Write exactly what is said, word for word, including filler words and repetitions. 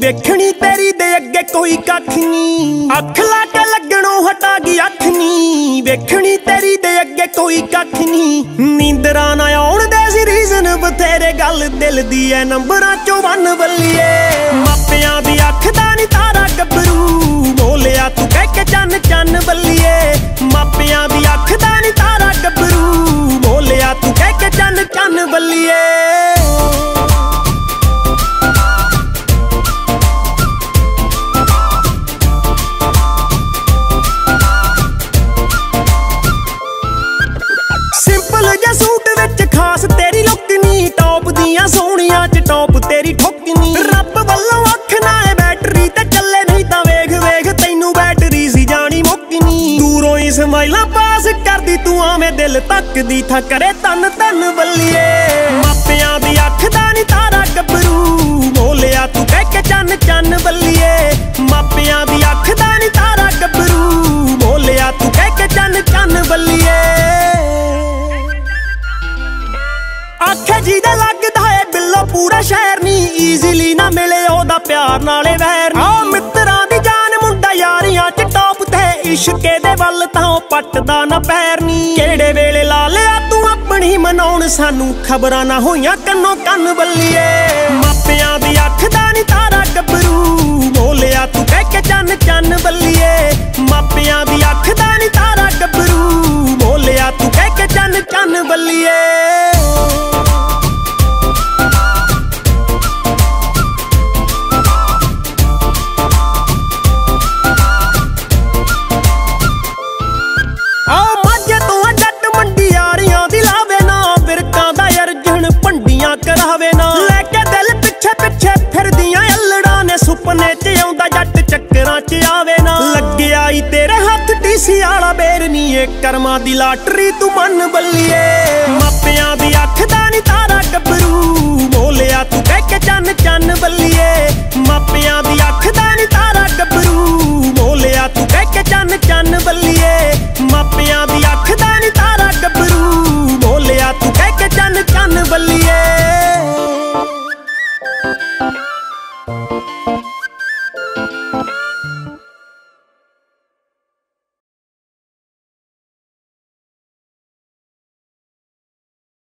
ਵੇਖਣੀ ਤੇਰੀ ਦੇ ਅੱਗੇ ਕੋਈ ਕੱਖ ਨੀ, ਅੱਖ ਲਾ ਕੇ ਲੱਗਣੋਂ ਹਟਾ ਗਈ ਅੱਖ ਨੀ। ਵੇਖਣੀ ਤੇਰੀ ਦੇ ਅੱਗੇ ਕੋਈ ਕੱਖ ਨੀ, ਨੀਂਦਰਾਂ ਨਾ ਆਉਣ ਦੇ ਸੀ ਰੀਜ਼ਨ ਬਥੇਰੇ, ਗੱਲ ਦਿਲ ਦੀ ਐ ਨੰਬਰਾਂ ਚੋਂ ਵੰਨ ਬੱਲੀਏ। ਮਾਪਿਆਂ ਦੀ ਅੱਖ ਦਾ ਨੀ ਤਾਰਾ ਗੱਭਰੂ, ਬੋਲਿਆ ਤੂੰ ਕਹਿ ਕੇ ਚੰਨ ਚੰਨ ਬੱਲੀਏ। ਮਾਪਿਆਂ ਦੀ ਅੱਖ ਦਾ ਨੀ ਤਾਰਾ ਗੱਭਰੂ, ਬੋਲਿਆ ਤੂੰ ਕਹਿ ਕੇ ਚੰਨ ਚੰਨ ਬੱਲੀਏ। ਸਿੰਪਲ ਜਿਹਾ ਸੂਟ ਵਿੱਚ ਖਾਸ ਤੇਰੀ ਲੁੱਕ ਨੀ, ਟੌਪ ਦੀਆਂ ਸੋਹਣੀਆਂ ਚ ਟੌਪ ਤੇਰੀ ਠੁੱਕ ਨੀ। ਰੱਬ ਵੱਲੋਂ ਅੱਖ ਨਾ ਏ ਬੈਟਰੀ ਤੇ ਚੱਲੇ, ਨਹੀਂ ਤਾਂ ਵੇਖ ਵੇਖ ਤੈਨੂੰ ਬੈਟਰੀ ਸੀ ਜਾਣੀ ਮੁੱਕ ਨੀ। ਦੂਰੋਂ ਹੀ ਸਮਾਈਲਾਂ ਪਾਸ ਕਰਦੀ ਤੂੰ ਆਵੇਂ ਦਿਲ ਤੱਕਦੀ ਥਾਂ ਕਰੇ ਤਨ ਤਨ ਬੱਲੀਏ। ਮਾਪਿਆਂ ਦੀ ਅੱਖ ਦਾ ਨੀ ਤਾਰਾ ਗੱਭਰੂ, ਬੋਲਿਆ ਤੂੰ ਕਹਿ ਕੇ ਚੰਨ ਚੰਨ ਬੱਲੀਏ। ਮਾਪਿਆਂ ਦੀ ਅੱਖ ਦਾ ਨੀ ਤਾਰਾ ਗੱਭਰੂ, ਬੋਲਿਆ ਤੂੰ ਕਹਿ ਕੇ ਚੰਨ ਚੰਨ ਬੱਲੀਏ। ਆਖੇ ਜਿਹਦਾ ਲੱਗਦਾ ਏ ਬਿੱਲੋ ਪੂਰਾ ਸ਼ਹਿਰ ਨੀ, ਈਜ਼ੀਲੀ ਨਾ ਮਿਲੇ ਉਹਦਾ ਪਿਆਰ ਨਾਲੇ ਵੈਰ ਨੀ। ਆ ਮਿੱਤਰਾਂ ਦੀ ਜਾਨ ਮੁੰਡਾ ਯਾਰੀਆਂ ਚ ਟੌਪ ਤੇ, ਇਸ਼ਕੇ ਦੇ ਵੱਲ ਤਾਂ ਉਹ ਪੱਟਦਾ ਨਾ ਪੈਰ ਨੀ। ਕਿਹੜੇ ਵੇਲੇ ਲਾ ਲਿਆ ਤੂੰ ਆਪਣੀ ਮਨਾਉਣ, ਸਾਨੂੰ ਖਬਰਾਂ ਨਾ ਹੋਈਆਂ ਕੰਨੋਂ ਕੰਨ ਬੱਲੀਏ। ਮਾਪਿਆਂ ਦੀ ਅੱਖ ਦਾ ਨੀ ਤਾਰਾ ਗੱਭਰੂ, ਬੋਲਿਆ ਤੂੰ ਕਹਿ ਕੇ ਚੰਨ ਚੰਨ ਬੱਲੀਏ। ਮਾਪਿਆਂ ਦੀ ਅੱਖ ਦਾ ਨੀ ਤਾਰਾ ਗੱਭਰੂ, ਬੋਲਿਆ ਤੂੰ ਕਹਿ ਕੇ ਚੰਨ ਚੰਨ ਬੱਲੀਏ। ਕਰਾਵੇ ਨਾ ਲੈ ਕੇ ਦਿਲ ਪਿੱਛੇ ਪਿੱਛੇ ਫਿਰਦੀਆਂ ਅਲੜਾਂ ਨੇ, ਸੁਪਨੇ ਚ ਆਉਂਦਾ ਜੱਟ ਚੱਕਰਾਂ ਚ ਆਵੇ ਨਾ। ਲੱਗਿਆ ਈ ਤੇਰੇ ਹੱਥ ਟੀਸੀ ਵਾਲਾ ਬੇਰਨੀ, ਏ ਕਰਮਾਂ ਦੀ ਲਾਟਰੀ ਤੂੰ ਮੰਨ ਬੱਲੀਏ। ਮਾਪਿਆਂ ਦੀ ਅੱਖ ਦਾ ਨੀ ਤਾਰਾ ਗੱਭਰੂ,